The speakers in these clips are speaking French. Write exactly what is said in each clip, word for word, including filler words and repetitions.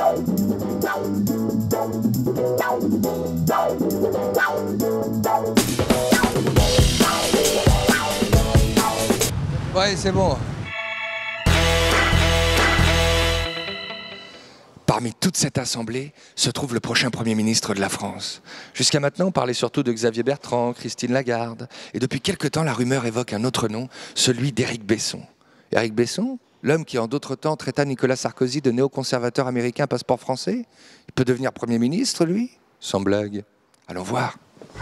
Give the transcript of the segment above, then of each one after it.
Ouais, c'est bon. Parmi toute cette assemblée se trouve le prochain Premier ministre de la France. Jusqu'à maintenant, on parlait surtout de Xavier Bertrand, Christine Lagarde. Et depuis quelque temps, la rumeur évoque un autre nom, celui d'Éric Besson. Éric Besson, l'homme qui en d'autres temps traita Nicolas Sarkozy de néoconservateur américain à passeport français, il peut devenir Premier ministre, lui? Sans blague. Allons voir.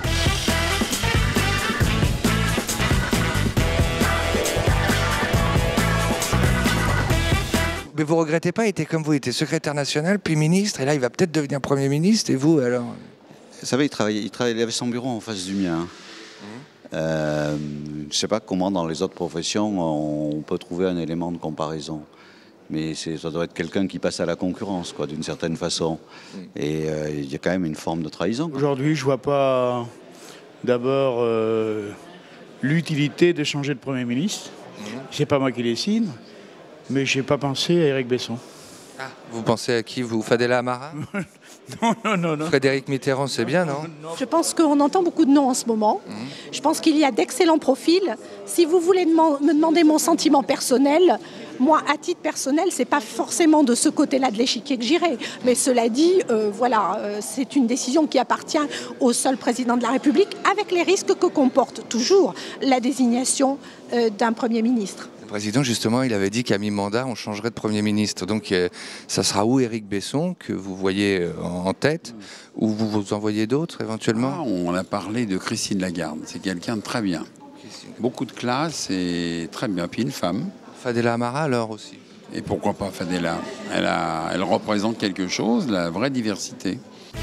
Mais vous regrettez pas, il était comme vous, il était secrétaire national, puis ministre, et là il va peut-être devenir Premier ministre, et vous alors? Vous savez, il, travaillait, il, travaillait, il avait son bureau en face du mien. Mmh. Euh, je ne sais pas comment dans les autres professions on peut trouver un élément de comparaison. Mais ça doit être quelqu'un qui passe à la concurrence, quoi, d'une certaine façon. Mmh. Et euh, il y a quand même une forme de trahison. Aujourd'hui, je ne vois pas d'abord euh, l'utilité de changer de Premier ministre. Mmh. C'est pas moi qui décide. Mais je n'ai pas pensé à Éric Besson. Ah, vous pensez à qui, vous? Fadela Amara? Non, non, non, non. Frédéric Mitterrand, c'est bien, non? Je pense qu'on entend beaucoup de noms en ce moment. Mmh. Je pense qu'il y a d'excellents profils. Si vous voulez me demander mon sentiment personnel, moi, à titre personnel, c'est pas forcément de ce côté-là de l'échiquier que j'irai. Mais cela dit, euh, voilà, euh, c'est une décision qui appartient au seul président de la République, avec les risques que comporte toujours la désignation euh, d'un Premier ministre. Le président, justement, il avait dit qu'à mi-mandat, on changerait de Premier ministre. Donc, euh, ça sera où Éric Besson, que vous voyez euh, en tête, ou vous vous en voyez d'autres, éventuellement? Ah, on a parlé de Christine Lagarde. C'est quelqu'un de très bien. Christine. Beaucoup de classe et très bien. Puis une femme. Fadela Amara, alors, aussi? Et pourquoi pas Fadela? Elle, a, elle représente quelque chose, la vraie diversité.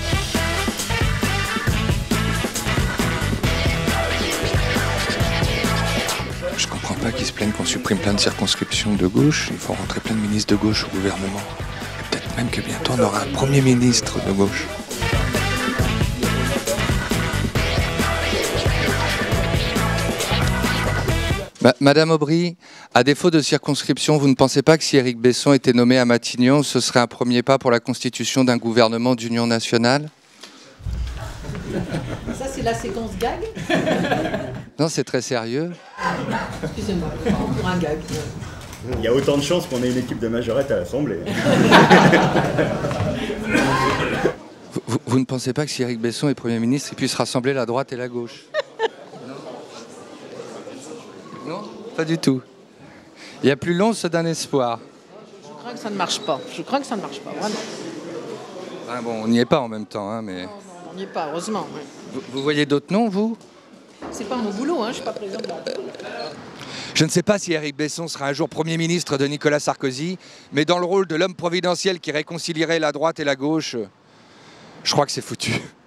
Je comprends pas qu'ils se plaignent qu'on supprime plein de circonscriptions de gauche. Il faut rentrer plein de ministres de gauche au gouvernement. Et peut-être même que bientôt on aura un Premier ministre de gauche. Bah, Madame Aubry, à défaut de circonscription, vous ne pensez pas que si Éric Besson était nommé à Matignon, ce serait un premier pas pour la constitution d'un gouvernement d'union nationale? Ça, c'est la séquence gag. Non, c'est très sérieux. Excusez-moi, pour un gag. Il y a autant de chances qu'on ait une équipe de majorettes à l'Assemblée. vous, vous, vous ne pensez pas que si Éric Besson est Premier ministre, il puisse rassembler la droite et la gauche? Non, non, pas du tout. Il y a plus long, c'est d'un espoir. Je crois que ça ne marche pas. Je crois que ça ne marche pas, vraiment. Ah bon, on n'y est pas en même temps, hein, mais... Non, non, on n'y est pas, heureusement. Ouais. Vous, vous voyez d'autres noms, vous? C'est pas mon boulot, hein, je ne suis pas président de la République. Je ne sais pas si Éric Besson sera un jour Premier ministre de Nicolas Sarkozy, mais dans le rôle de l'homme providentiel qui réconcilierait la droite et la gauche, je crois que c'est foutu.